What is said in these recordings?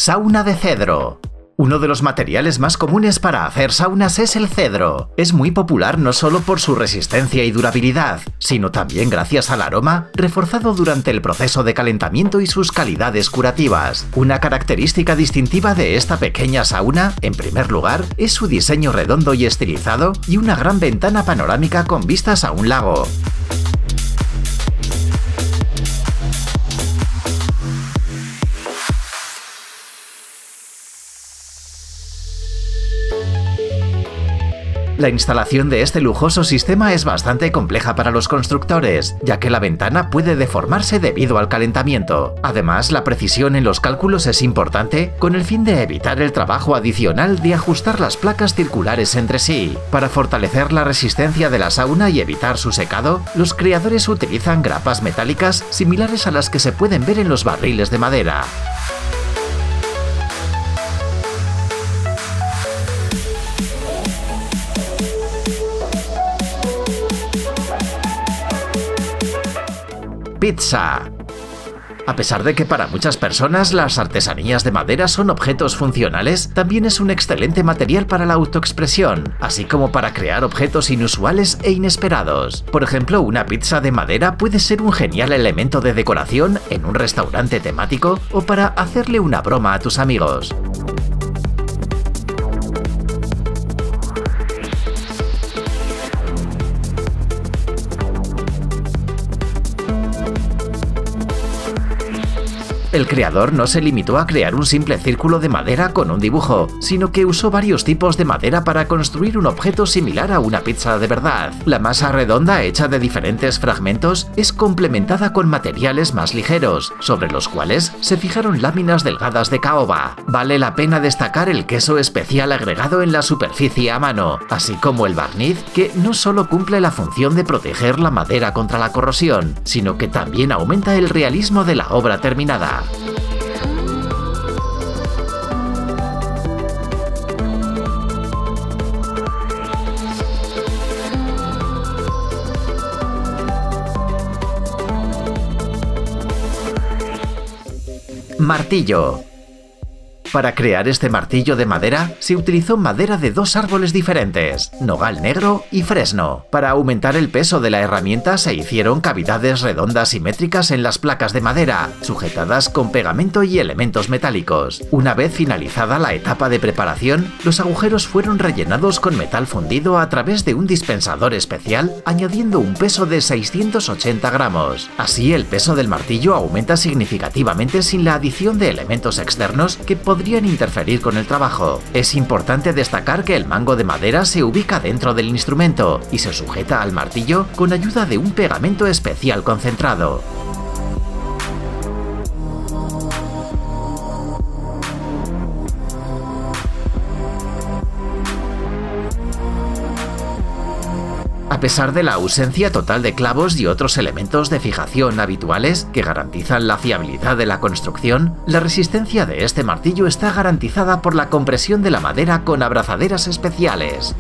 Sauna de cedro. Uno de los materiales más comunes para hacer saunas es el cedro. Es muy popular no solo por su resistencia y durabilidad, sino también gracias al aroma reforzado durante el proceso de calentamiento y sus calidades curativas. Una característica distintiva de esta pequeña sauna, en primer lugar, es su diseño redondo y estilizado y una gran ventana panorámica con vistas a un lago. La instalación de este lujoso sistema es bastante compleja para los constructores, ya que la ventana puede deformarse debido al calentamiento. Además, la precisión en los cálculos es importante con el fin de evitar el trabajo adicional de ajustar las placas circulares entre sí. Para fortalecer la resistencia de la sauna y evitar su secado, los creadores utilizan grapas metálicas similares a las que se pueden ver en los barriles de madera. Pizza. A pesar de que para muchas personas las artesanías de madera son objetos funcionales, también es un excelente material para la autoexpresión, así como para crear objetos inusuales e inesperados. Por ejemplo, una pizza de madera puede ser un genial elemento de decoración en un restaurante temático o para hacerle una broma a tus amigos. El creador no se limitó a crear un simple círculo de madera con un dibujo, sino que usó varios tipos de madera para construir un objeto similar a una pizza de verdad. La masa redonda hecha de diferentes fragmentos es complementada con materiales más ligeros, sobre los cuales se fijaron láminas delgadas de caoba. Vale la pena destacar el queso especial agregado en la superficie a mano, así como el barniz, que no solo cumple la función de proteger la madera contra la corrosión, sino que también aumenta el realismo de la obra terminada. Martillo. Para crear este martillo de madera, se utilizó madera de dos árboles diferentes, nogal negro y fresno. Para aumentar el peso de la herramienta se hicieron cavidades redondas simétricas en las placas de madera, sujetadas con pegamento y elementos metálicos. Una vez finalizada la etapa de preparación, los agujeros fueron rellenados con metal fundido a través de un dispensador especial, añadiendo un peso de 680 gramos. Así, el peso del martillo aumenta significativamente sin la adición de elementos externos que podrían interferir con el trabajo. Es importante destacar que el mango de madera se ubica dentro del instrumento y se sujeta al martillo con ayuda de un pegamento especial concentrado. A pesar de la ausencia total de clavos y otros elementos de fijación habituales que garantizan la fiabilidad de la construcción, la resistencia de este martillo está garantizada por la compresión de la madera con abrazaderas especiales.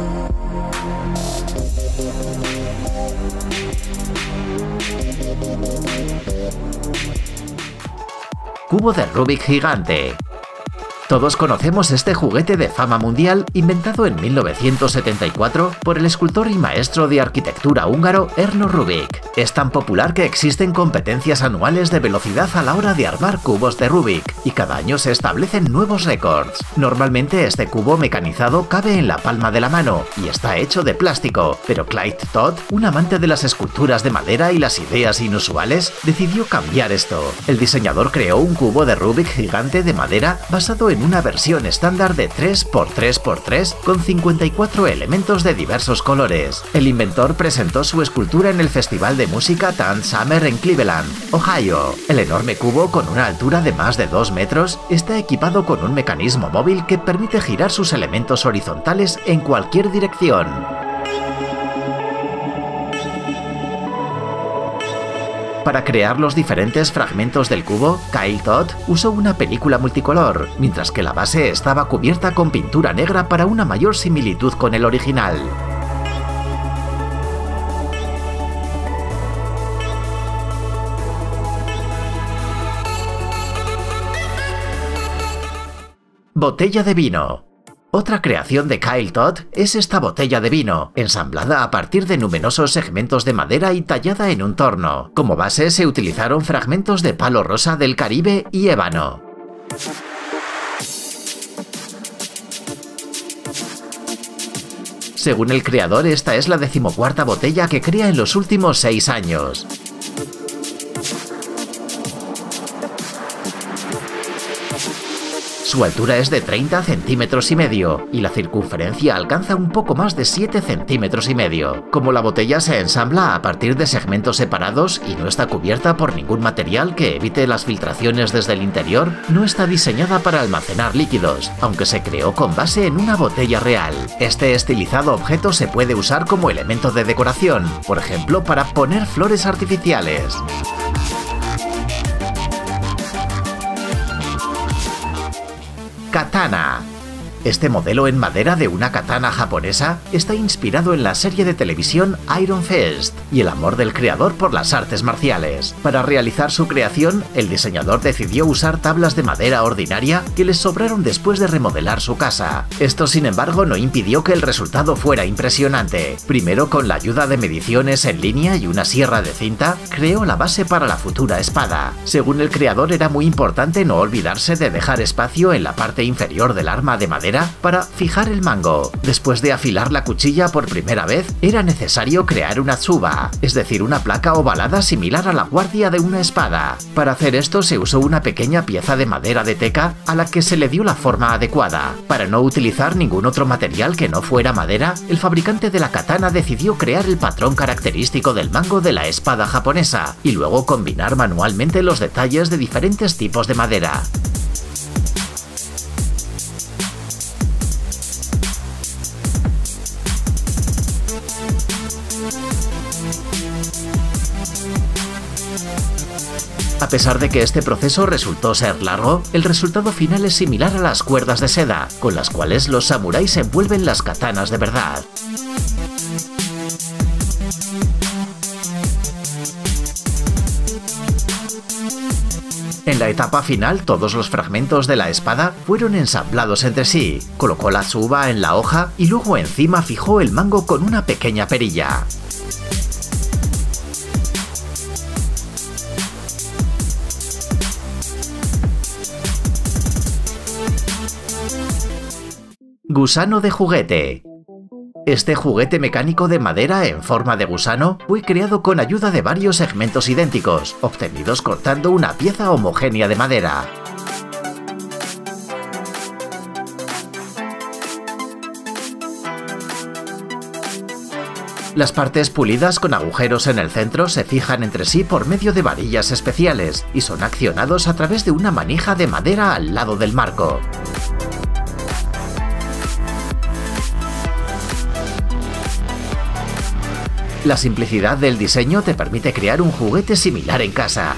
Cubo de Rubik gigante. Todos conocemos este juguete de fama mundial inventado en 1974 por el escultor y maestro de arquitectura húngaro Erno Rubik. Es tan popular que existen competencias anuales de velocidad a la hora de armar cubos de Rubik y cada año se establecen nuevos récords. Normalmente este cubo mecanizado cabe en la palma de la mano y está hecho de plástico, pero Clyde Todd, un amante de las esculturas de madera y las ideas inusuales, decidió cambiar esto. El diseñador creó un cubo de Rubik gigante de madera basado en una versión estándar de 3×3×3 con 54 elementos de diversos colores. El inventor presentó su escultura en el Festival de Música Tan Summer en Cleveland, Ohio. El enorme cubo, con una altura de más de 2 metros, está equipado con un mecanismo móvil que permite girar sus elementos horizontales en cualquier dirección. Para crear los diferentes fragmentos del cubo, Kyle Todd usó una película multicolor, mientras que la base estaba cubierta con pintura negra para una mayor similitud con el original. Botella de vino. Otra creación de Kyle Todd es esta botella de vino, ensamblada a partir de numerosos segmentos de madera y tallada en un torno. Como base se utilizaron fragmentos de palo rosa del Caribe y ébano. Según el creador, esta es la 14ª botella que crea en los últimos 6 años. Su altura es de 30 centímetros y medio y la circunferencia alcanza un poco más de 7 centímetros y medio. Como la botella se ensambla a partir de segmentos separados y no está cubierta por ningún material que evite las filtraciones desde el interior, no está diseñada para almacenar líquidos, aunque se creó con base en una botella real. Este estilizado objeto se puede usar como elemento de decoración, por ejemplo para poner flores artificiales. Katana. Este modelo en madera de una katana japonesa está inspirado en la serie de televisión Iron Fist y el amor del creador por las artes marciales. Para realizar su creación, el diseñador decidió usar tablas de madera ordinaria que les sobraron después de remodelar su casa. Esto, sin embargo, no impidió que el resultado fuera impresionante. Primero, con la ayuda de mediciones en línea y una sierra de cinta, creó la base para la futura espada. Según el creador, era muy importante no olvidarse de dejar espacio en la parte inferior del arma de madera para fijar el mango. Después de afilar la cuchilla por primera vez, era necesario crear una tsuba, es decir, una placa ovalada similar a la guardia de una espada. Para hacer esto se usó una pequeña pieza de madera de teca a la que se le dio la forma adecuada. Para no utilizar ningún otro material que no fuera madera, el fabricante de la katana decidió crear el patrón característico del mango de la espada japonesa y luego combinar manualmente los detalles de diferentes tipos de madera. A pesar de que este proceso resultó ser largo, el resultado final es similar a las cuerdas de seda, con las cuales los samuráis envuelven las katanas de verdad. En la etapa final, todos los fragmentos de la espada fueron ensamblados entre sí, colocó la tsuba en la hoja y luego encima fijó el mango con una pequeña perilla. Gusano de juguete. Este juguete mecánico de madera en forma de gusano fue creado con ayuda de varios segmentos idénticos, obtenidos cortando una pieza homogénea de madera. Las partes pulidas con agujeros en el centro se fijan entre sí por medio de varillas especiales y son accionados a través de una manija de madera al lado del marco. La simplicidad del diseño te permite crear un juguete similar en casa.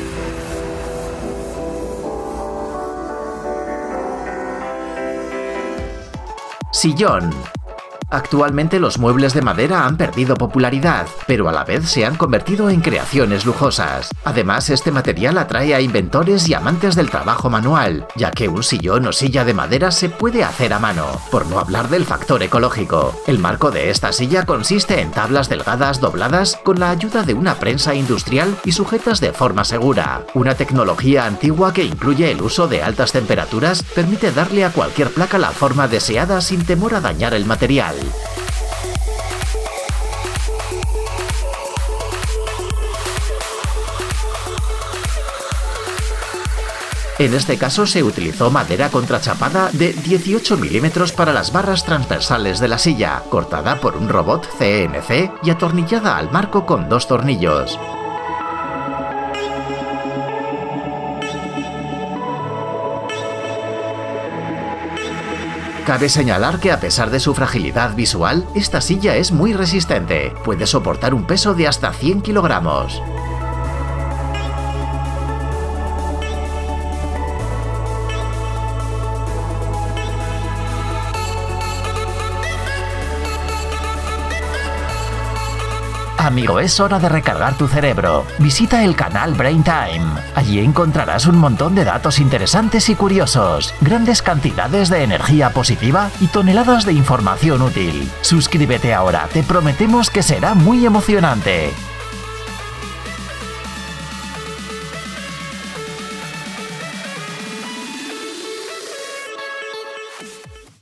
Sillón. Actualmente los muebles de madera han perdido popularidad, pero a la vez se han convertido en creaciones lujosas. Además, este material atrae a inventores y amantes del trabajo manual, ya que un sillón o silla de madera se puede hacer a mano, por no hablar del factor ecológico. El marco de esta silla consiste en tablas delgadas dobladas con la ayuda de una prensa industrial y sujetas de forma segura. Una tecnología antigua que incluye el uso de altas temperaturas permite darle a cualquier placa la forma deseada sin temor a dañar el material. En este caso se utilizó madera contrachapada de 18 milímetros para las barras transversales de la silla, cortada por un robot CNC y atornillada al marco con 2 tornillos. Cabe señalar que a pesar de su fragilidad visual, esta silla es muy resistente, puede soportar un peso de hasta 100 kilogramos. amigo, es hora de recargar tu cerebro. Visita el canal Brain Time. Allí encontrarás un montón de datos interesantes y curiosos, grandes cantidades de energía positiva y toneladas de información útil. Suscríbete ahora, te prometemos que será muy emocionante.